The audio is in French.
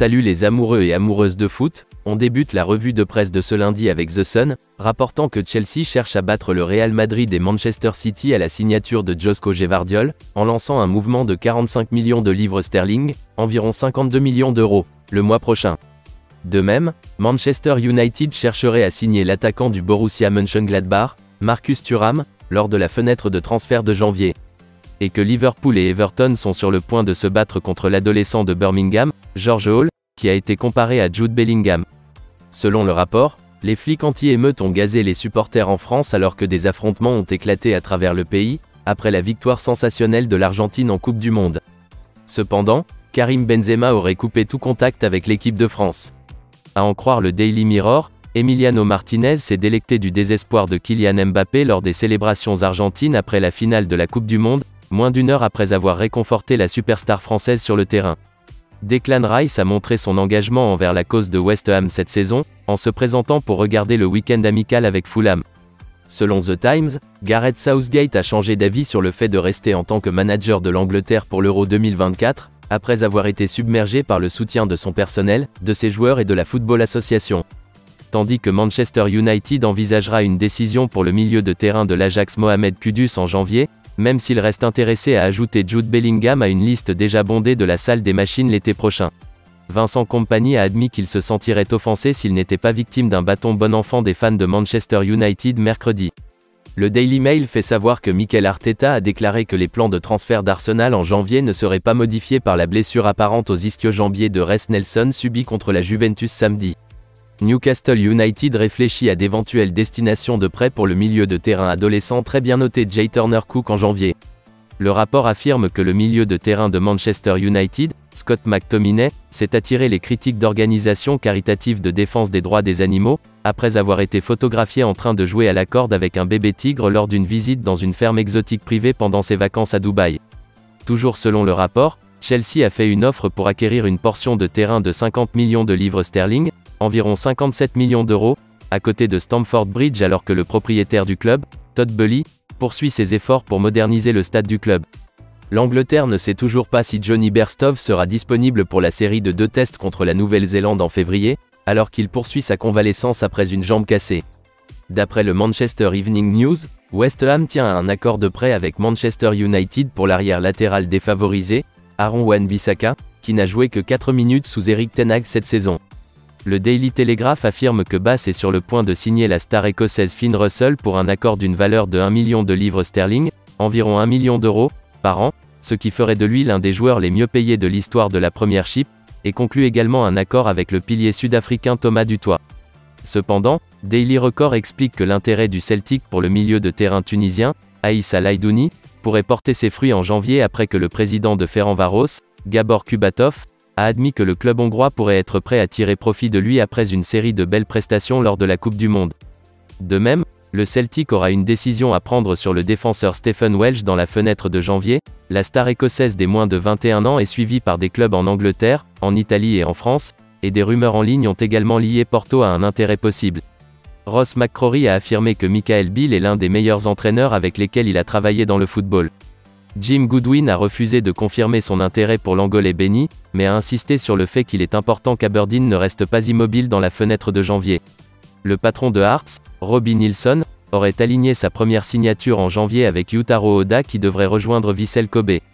Salut les amoureux et amoureuses de foot, on débute la revue de presse de ce lundi avec The Sun, rapportant que Chelsea cherche à battre le Real Madrid et Manchester City à la signature de Josko Gvardiol, en lançant un mouvement de 45 millions de livres sterling, environ 52 millions d'euros, le mois prochain. De même, Manchester United chercherait à signer l'attaquant du Borussia Mönchengladbach, Marcus Thuram, lors de la fenêtre de transfert de janvier. Et que Liverpool et Everton sont sur le point de se battre contre l'adolescent de Birmingham, George Hall, qui a été comparé à Jude Bellingham. Selon le rapport, les flics anti-émeutes ont gazé les supporters en France alors que des affrontements ont éclaté à travers le pays, après la victoire sensationnelle de l'Argentine en Coupe du Monde. Cependant, Karim Benzema aurait coupé tout contact avec l'équipe de France. À en croire le Daily Mirror, Emiliano Martinez s'est délecté du désespoir de Kylian Mbappé lors des célébrations argentines après la finale de la Coupe du Monde, moins d'une heure après avoir réconforté la superstar française sur le terrain. Declan Rice a montré son engagement envers la cause de West Ham cette saison, en se présentant pour regarder le week-end amical avec Fulham. Selon The Times, Gareth Southgate a changé d'avis sur le fait de rester en tant que manager de l'Angleterre pour l'Euro 2024, après avoir été submergé par le soutien de son personnel, de ses joueurs et de la Football Association. Tandis que Manchester United envisagera une décision pour le milieu de terrain de l'Ajax Mohamed Kudus en janvier, même s'il reste intéressé à ajouter Jude Bellingham à une liste déjà bondée de la salle des machines l'été prochain. Vincent Kompany a admis qu'il se sentirait offensé s'il n'était pas victime d'un bâton bon enfant des fans de Manchester United mercredi. Le Daily Mail fait savoir que Mikel Arteta a déclaré que les plans de transfert d'Arsenal en janvier ne seraient pas modifiés par la blessure apparente aux ischio-jambiers de Reiss Nelson subie contre la Juventus samedi. Newcastle United réfléchit à d'éventuelles destinations de prêt pour le milieu de terrain adolescent très bien noté Jay Turner-Cook en janvier. Le rapport affirme que le milieu de terrain de Manchester United, Scott McTominay, s'est attiré les critiques d'organisations caritatives de défense des droits des animaux, après avoir été photographié en train de jouer à la corde avec un bébé tigre lors d'une visite dans une ferme exotique privée pendant ses vacances à Dubaï. Toujours selon le rapport, Chelsea a fait une offre pour acquérir une portion de terrain de 50 millions de livres sterling, environ 57 millions d'euros, à côté de Stamford Bridge alors que le propriétaire du club, Todd Boehly, poursuit ses efforts pour moderniser le stade du club. L'Angleterre ne sait toujours pas si Johnny Bairstow sera disponible pour la série de 2 tests contre la Nouvelle-Zélande en février, alors qu'il poursuit sa convalescence après une jambe cassée. D'après le Manchester Evening News, West Ham tient à un accord de prêt avec Manchester United pour l'arrière latéral défavorisé, Aaron Wan-Bissaka, qui n'a joué que 4 minutes sous Eric Ten Hag cette saison. Le Daily Telegraph affirme que Bass est sur le point de signer la star écossaise Finn Russell pour un accord d'une valeur de 1 million de livres sterling, environ 1 million d'euros, par an, ce qui ferait de lui l'un des joueurs les mieux payés de l'histoire de la Premiership, et conclut également un accord avec le pilier sud-africain Thomas Dutoit. Cependant, Daily Record explique que l'intérêt du Celtic pour le milieu de terrain tunisien, Aïssa Laidouni, pourrait porter ses fruits en janvier après que le président de Ferencváros, Gabor Kubatov, a admis que le club hongrois pourrait être prêt à tirer profit de lui après une série de belles prestations lors de la Coupe du Monde. De même, le Celtic aura une décision à prendre sur le défenseur Stephen Welsh dans la fenêtre de janvier. La star écossaise des moins de 21 ans est suivie par des clubs en Angleterre, en Italie et en France, et des rumeurs en ligne ont également lié Porto à un intérêt possible. Ross McCrory a affirmé que Michael Beale est l'un des meilleurs entraîneurs avec lesquels il a travaillé dans le football. Jim Goodwin a refusé de confirmer son intérêt pour l'Angolais Benny, mais a insisté sur le fait qu'il est important qu'Aberdeen ne reste pas immobile dans la fenêtre de janvier. Le patron de Hearts, Robbie Neilson, aurait aligné sa première signature en janvier avec Yutaro Oda qui devrait rejoindre Vissel Kobe.